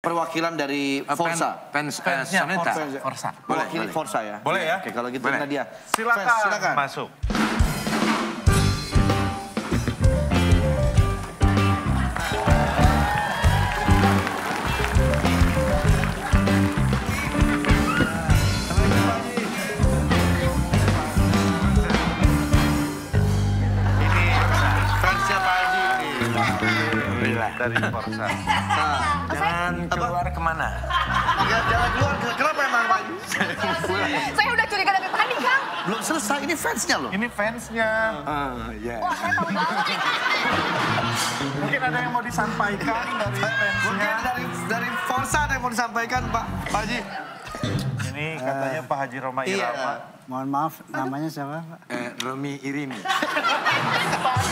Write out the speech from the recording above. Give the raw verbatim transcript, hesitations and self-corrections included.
perwakilan dari Forza. Fans, fans uh, Soneta. Forza. Forza. Mewakili Boleh, Forza ya. Boleh ya? Oke, kalau gitu Boleh. Nadia. Silakan. Fans, silakan. Masuk. Dari Forza. Nah, Jangan keluar kemana? ya, jangan keluar. Kenapa emang Pak Haji? Saya udah curiga dari tadi, Kang. Belum selesai, ini fansnya loh. Ini fansnya. Ah, ya. Wah, saya tahu banget. Mungkin ada yang mau disampaikan dari fansnya. Mungkin dari dari Forza ada yang mau disampaikan Pak Pak Haji. Ini katanya Pak Haji Roma Iya. Irama. Mohon maaf, namanya siapa, Pak? Eh, Romi Irini.